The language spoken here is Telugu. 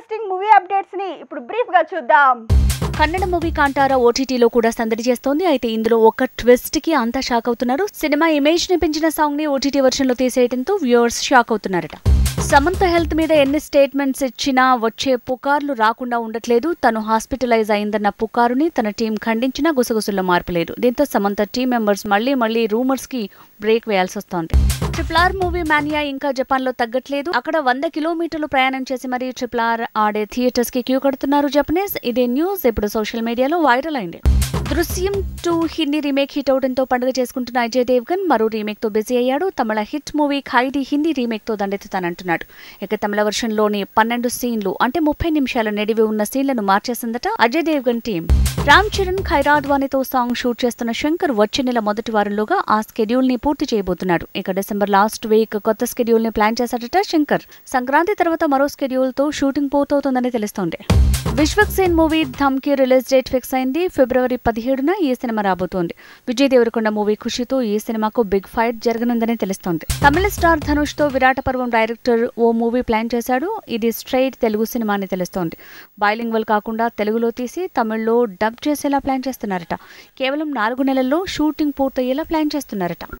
ఇంట్రెస్టింగ్ మూవీ అప్డేట్స్ ని ఇప్పుడు బ్రీఫ్ గా చూద్దాం. కన్నడ మూవీ కాంటారా ఓటీటీలో కూడా సందడి చేస్తోంది. అయితే ఇందులో ఒక ట్విస్ట్ కి అంతా షాక్ అవుతున్నారు. సినిమా ఇమేజ్ ని పెంచిన సాంగ్ ని ఓటీటీ వర్షన్ లో తీసేయడంతో వ్యూవర్స్ షాక్ అవుతున్నారట. సమంత హెల్త్ మీద ఎన్ని స్టేట్మెంట్స్ ఇచ్చినా వచ్చే పుకార్లు రాకుండా ఉండట్లేదు. తను హాస్పిటలైజ్ అయిందన్న పుకారుని తన టీం ఖండించినా గుసగుసల్లో మార్పు లేదు. దీంతో సమంత టీం మెంబర్స్ మళ్లీ రూమర్స్ కి బ్రేక్ వేయాల్సి వస్తోంది. RRR మూవీ మానియా ఇంకా జపాన్ లో తగ్గట్లేదు. అక్కడ 100 కిలోమీటర్లు ప్రయాణం చేసి మరీ RRR ఆడే థియేటర్స్ కి క్యూ కడుతున్నారు జపనీస్. ఇదే న్యూస్ ఇప్పుడు సోషల్ మీడియాలో వైరల్ అయింది. దృశ్యం 2 హిందీ రీమేక్ హిట్ అవడంతో పండుగ చేసుకుంటున్న అజయ్ దేవ్గన్ మరో రీమేక్ తో బిజీ అయ్యాడు. Tamil hit movie Khaidi Hindi remake తో దండెత్తుతానంటున్నాడు. ఇక తమిళ వర్షన్ లోని 12 సీన్లు అంటే 30 నిమిషాల నిడివి ఉన్న సీన్లను మార్చేసిందట అజయ్ దేవ్గన్ టీం. రామ్ చరణ్ ఖైరాద్వానితో సాంగ్ షూట్ చేస్తున్న శంకర్ వచ్చే నెల మొదటి వారంలోగా ఆ స్కెడ్యూల్ ని పూర్తి చేయబోతున్నాడు. ఇక డిసెంబర్ లాస్ట్ వీక్ కొత్త స్కెడ్యూల్ ని ప్లాన్ చేశాడట శంకర్. సంక్రాంతి తర్వాత మరో స్కెడ్యూల్ తో షూటింగ్ పూర్తవుతుందని తెలుస్తోంది. Vishwak Sen movie Dhamki release date fix అయింది. ఫిబ్రవరి 17న ఈ సినిమా రాబోతోంది. విజయ్ దేవరకొండ మూవీ ఖుషితో ఈ సినిమాకు బిగ్ ఫైట్ జరగనుందని తెలుస్తోంది. తమిళ స్టార్ ధనుష్ తో విరాట పర్వం డైరెక్టర్ ఓ మూవీ ప్లాన్ చేశాడు. ఇది స్ట్రైట్ తెలుగు సినిమా అని తెలుస్తోంది. బైలింగ్వల్ కాకుండా తెలుగులో తీసి తమిళ్లో డబ్ చేసేలా ప్లాన్ చేస్తున్నారట. కేవలం 4 నెలల్లో షూటింగ్ పూర్తయ్యేలా ప్లాన్ చేస్తున్నారట.